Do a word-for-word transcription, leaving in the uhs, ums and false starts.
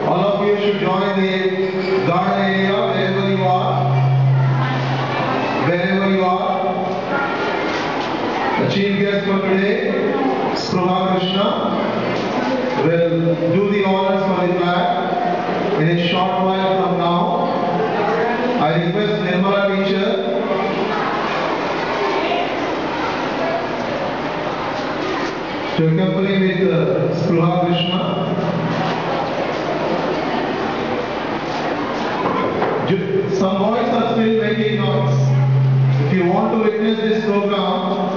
All of you should join the garden area wherever you are. Wherever you are. The chief guest for today, Prabha Krishna, will do the honors for the flag in a short while from now. I request Nirmala teacher to accompany with uh, Prabha Krishna. Some boys are still making noise. If you want to witness this program,